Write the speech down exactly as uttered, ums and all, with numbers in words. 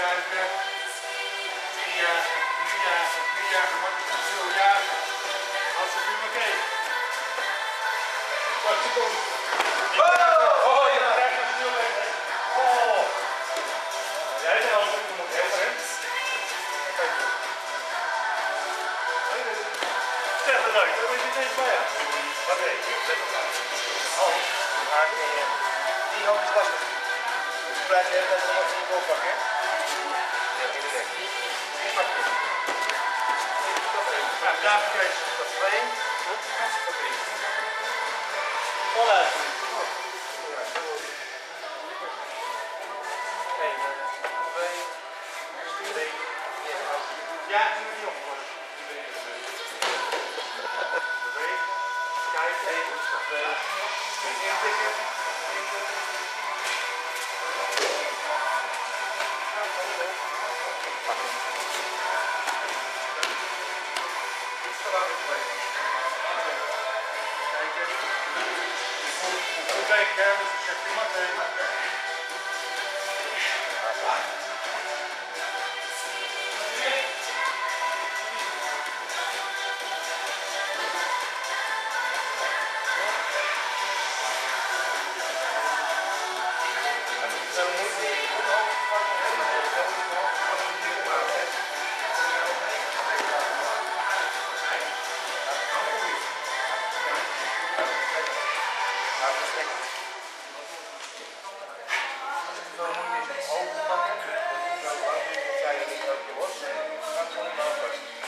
duiken, drie jagen, vier jagen, vier jagen, maar het is veel jagen. Als het nu maar kijkt. Wat je komt. Oh, oh, je krijgt een stil weg. Oh. Jij bent al goed, je moet heel ver. Zeg het uit, daar is niet eens bij. Wat weet je? Zeg het uit. Oh, maar die hoofd is lastig. Dus blijf je even dat je niet oppakken. Ja, inderdaad. Ik pak het. Ja, daar krijg je dat twee. Dat drie. Voluit. één, twee, drie. Ja, die moet niet opgooien. Kijk, één, twee, intikken. Iets te lang twee. Kijken. Goed kijken, hè? Dus ik zeg prima nemen. Openpakken. Nou, waarom ik zei dat ik ook je was? Dat gaat gewoon maar vast.